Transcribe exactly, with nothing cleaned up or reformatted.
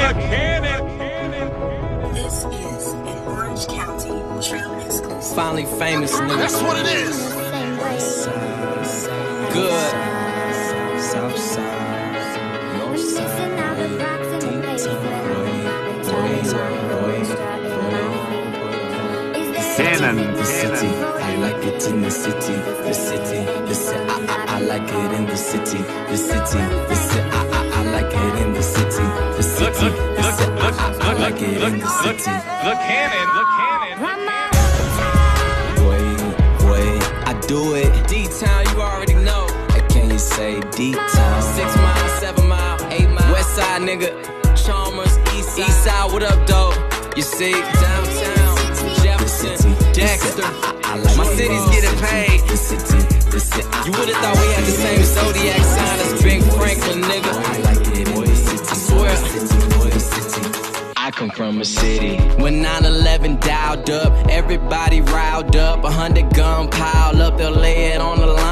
This is an Orange County Trail exclusive. Finally famous, nigga. That's what it is. Good. South side, north side, deep Cannon, the city, I like it in the city, the city, the city, I, I, I like it in the city, the city, the city, I, I, I like it in the city, the city, the city, I, I, I like it in the city. The cannon, the cannon. Boy, boy, I do it. D-Town, you already know. can you say D-Town? Six mile, seven mile, eight mile. West side, nigga. Chalmers, east side. East side, what up, though? You see, downtown, Jefferson, Dexter. I, I, I like My city's getting paid. The city, the city, I, You would've thought we had the same zodiac sign as Big Franklin, nigga. I like it in the city. I swear. The city, the city. I come from a city when nine eleven dialed up, everybody riled up, a hundred gun piled up, they'll lay it on the line.